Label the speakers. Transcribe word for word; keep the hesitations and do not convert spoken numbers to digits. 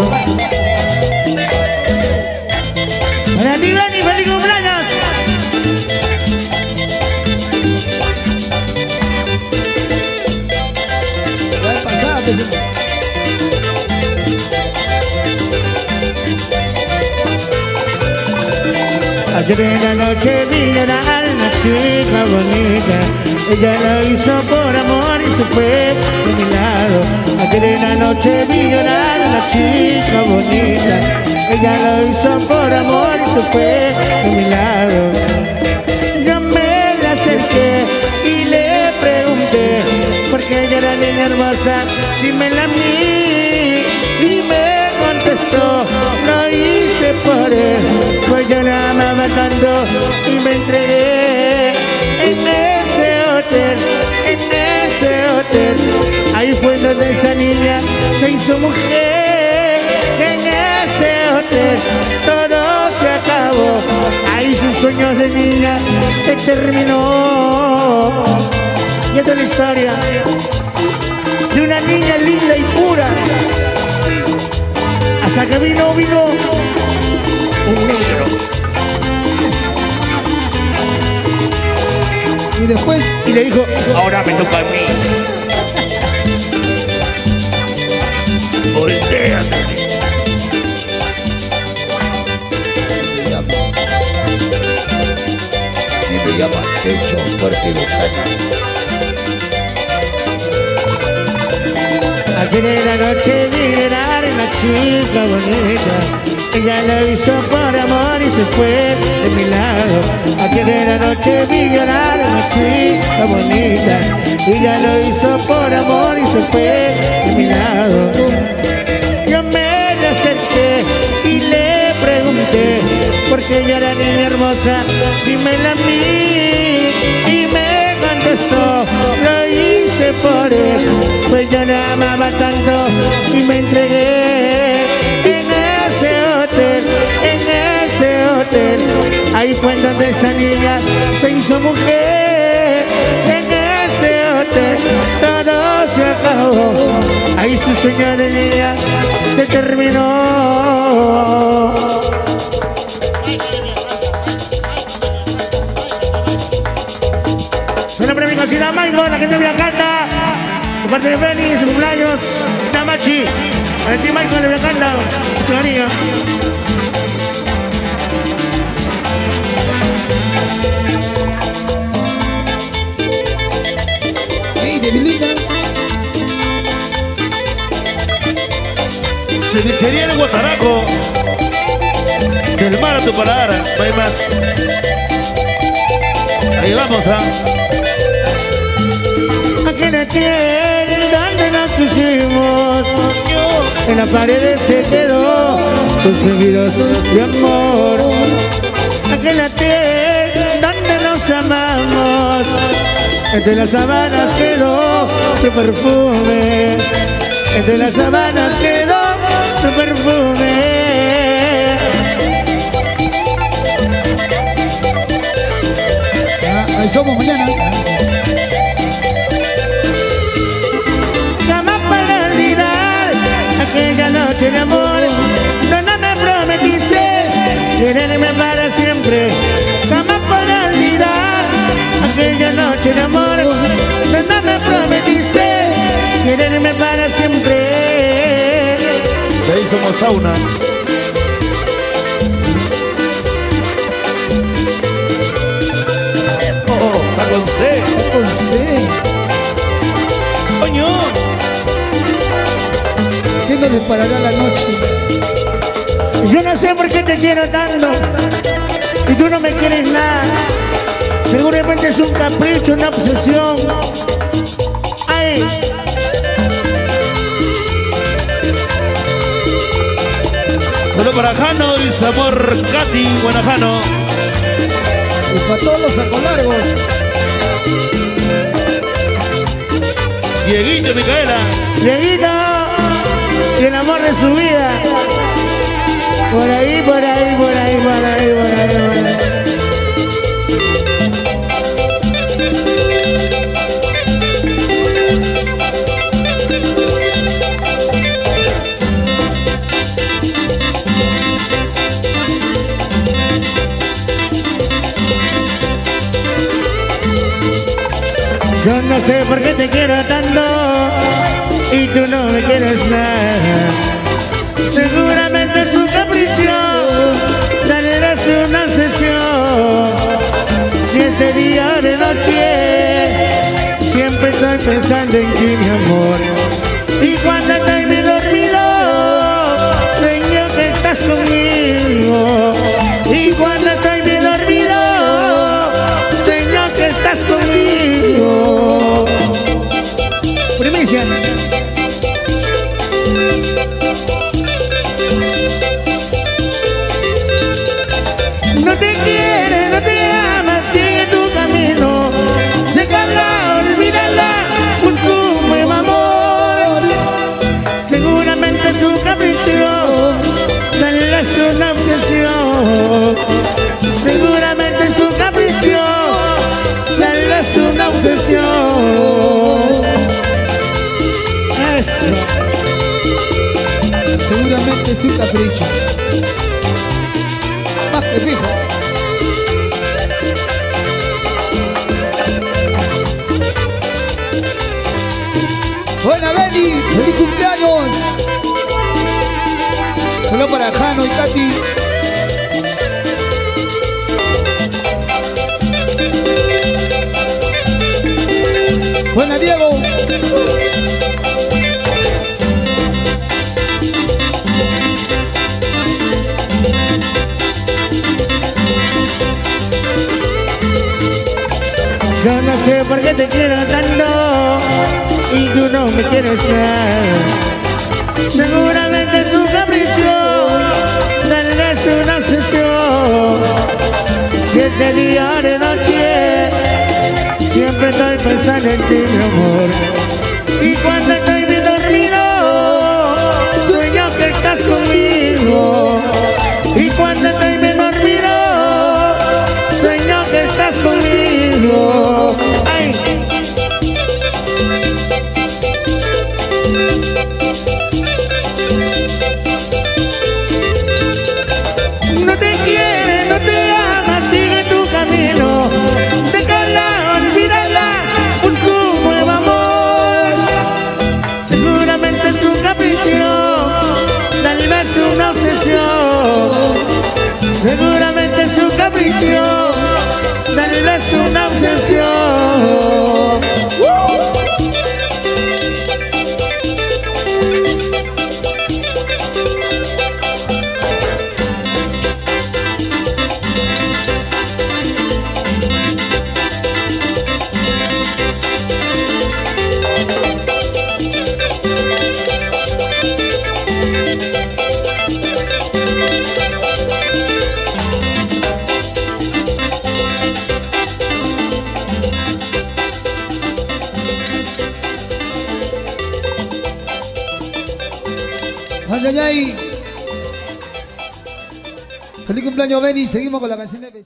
Speaker 1: Para ti, Dani, feliz cumpleaños.
Speaker 2: Ya pasaste.
Speaker 1: Ayer en la noche vi llorar una chica bonita. Ella lo hizo por amor y se fue de mi lado. Ayer en la noche vi llorar una chica bonita. Ella lo hizo por amor y se fue de mi lado. Yo me la acerqué y le pregunté, porque ella era niña hermosa, dímela a mí. Y me contestó, lo hice por él, pues yo la amaba tanto y me entregué en ese hotel, en ese hotel. Ahí fue donde esa niña se hizo mujer. En ese hotel todo se acabó. Ahí sus sueños de niña se terminó. Y esta es la historia de una niña linda y pura, hasta que vino, vino un negro.
Speaker 2: Y después,
Speaker 1: Y le dijo, ahora me toca a mí. Voltéate.
Speaker 3: Y me llaman Techo Fuerte Lozano.
Speaker 1: Ayer en la noche vi llorar una chica bonita. Ella lo hizo por amor y se fue de mi lado. Ayer en la noche vi llorar una chica bonita. Ella lo hizo por amor y se fue de mi lado. Yo me la acerqué y le pregunté, porque ella era niña hermosa, dímela a mí. Y me contestó, lo hice por él, pues yo la amaba tanto y me entregué en ese hotel, en ese hotel. Ahí fue donde esa niña se hizo mujer. En ese hotel todo se acabó. Ahí su sueño de niña se terminó. Suena para mi cocina Michael, la gente de Villacanta. De parte de Benny, su cumpleaños, Tamachi. Para ti, Michael, de Villacanta, tu cariño.
Speaker 2: hey, de mi linda.
Speaker 4: Cevichería en Guataraco. Del mar a tu paladar, no hay más. Ahí vamos, ¿ah?
Speaker 1: Aquella tierra donde nos quisimos, en las paredes se quedó tus seguidos de amor. Aquella tierra donde nos amamos, entre las sabanas quedó tu perfume. Entre las sabanas quedó tu perfume.
Speaker 2: Ah, ahí somos mañana.
Speaker 1: Jamás para olvidar aquella noche de amor donde me prometiste quererme para siempre. Jamás para olvidar aquella noche de amor donde me prometiste quererme para siempre.
Speaker 4: De ahí somos sauna. Oh, está con C.
Speaker 2: Con C.
Speaker 4: Coño.
Speaker 2: ¿Qué nos deparará la noche?
Speaker 1: Yo no sé por qué te quiero tanto y tú no me quieres nada. Seguramente es un capricho, una obsesión. Ay.
Speaker 4: Solo para Jano y su amor Katy Guanajano.
Speaker 2: Y para todos los sacos largos.
Speaker 4: Dieguito y Micaela.
Speaker 1: Dieguito y el amor de su vida. Por ahí, por ahí, por ahí, por ahí, por ahí, por ahí. no sé por qué te quiero tanto y tú no me quieres nada. Seguramente es un capricho, tal vez una obsesión. Si es de día o de noche, siempre estoy pensando en ti, mi amor. Y cuando estoy bien dormido, sueño que estás conmigo. Y cuando estoy bien dormido, sueño que estás conmigo.
Speaker 2: Primicia.
Speaker 1: No te quiere, no te ama, sigue tu camino. Déjala, olvídala, busca un nuevo amor. Seguramente es un capricho, tal vez una obsesión. Seguramente es un capricho, tal vez una obsesión. Eso.
Speaker 2: Seguramente es un capricho. Más que fijo. Buena Benny, feliz cumpleaños. Solo para Jano y Katy. Buena Diego.
Speaker 1: Yo no sé por qué te quiero tanto y tú no me quieres nada. Seguramente es un capricho, tal vez una obsesión. Si es de día o de noche, siempre estoy pensando en ti, mi amor. Y cuando estoy bien dormido, sueño que estás conmigo. Y cuando estoy bien dormido, sueño que estás conmigo. Ay. No te quiere, no te ama, sigue tu camino. Déjala, olvídala, busca un nuevo amor. Seguramente es un capricho, tal vez una obsesión. Seguramente es un capricho, tal vez una obsesión. ¡Uh!
Speaker 2: Ay, ay, ay. Feliz cumpleaños, Benny. Seguimos con la canción de